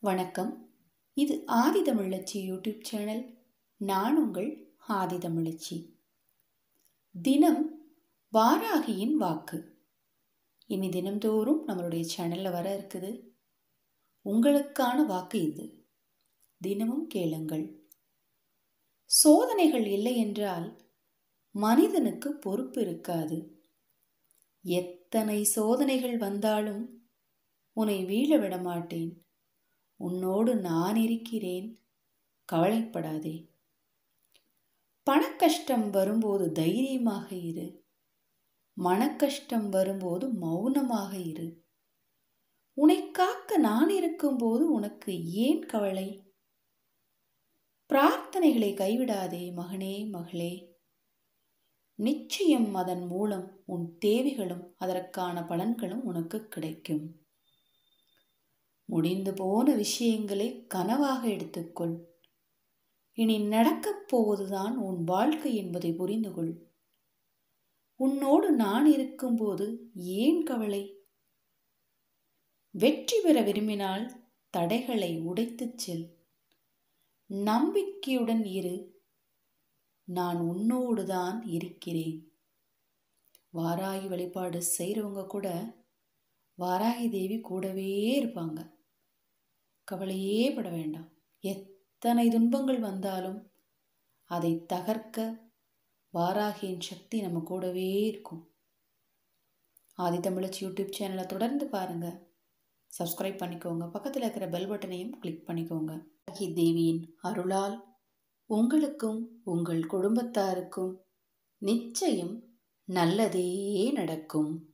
வணக்கம். இது ஆதிதமிழச்சி YouTube channel. நான் உங்கள் ஆதிதமிழச்சி. தினம் வாராகியின் வாக்கு. இனி தினம்தோறும் நம்மளுடைய சேனலில் வர இருக்குது. உங்களுக்கான வாக்கு இது. தினமும் கேளுங்கள். சோதனைகள் இல்லை என்றால் மனிதனுக்கு பொறுப்பு இருக்காது. எத்தனை சோதனைகள் வந்தாலும் உன்னை வீழ விட மாட்டேன். உன்னோடு நான் இருக்கிறேன், கவலைப்படாதே. பணக்கஷ்டம் வரும்போது தைரியமாக இரு. மனக்கஷ்டம் வரும்போது மௌனமாக இரு. உன்னை காக்க நான் இருக்கும்போது உனக்கு ஏன் கவலை? பிரார்த்தனைகளை கைவிடாதே மகனே, மகளே. நிச்சயம் அதன் மூலம் உன் தேவைகளும் அதற்கான பலன்களும் உனக்கு கிடைக்கும். முடிந்து போன விஷயங்களை கனவாக எடுத்துக்கொள். இனி நடக்கப் போவதுதான் உன் வாழ்க்கை என்பதை புரிந்து கொள். உன்னோடு நான் இருக்கும்போது ஏன் கவலை? வெற்றி பெற விரும்பினால் தடைகளை உடைத்துச் செல். நம்பிக்கையுடன் இரு. நான் உன்னோடு தான் இருக்கிறேன். வாராகி வழிபாடு செய்கிறவங்க கூட வாராகி தேவி கூடவே இருப்பாங்க. கவலையே பட வேண்டாம். எத்தனை துன்பங்கள் வந்தாலும் அதை தகர்க்க வாராகியின் சக்தி நம்ம கூடவே இருக்கும். ஆதிதமிழச்சி யூடியூப் சேனலை தொடர்ந்து பாருங்க. சப்ஸ்கிரைப் பண்ணிக்கோங்க. பக்கத்தில் இருக்கிற பெல் பட்டனையும் கிளிக் பண்ணிக்கோங்க. வாராகி தேவியின் அருளால் உங்களுக்கும் உங்கள் குடும்பத்தாருக்கும் நிச்சயம் நல்லதே நடக்கும்.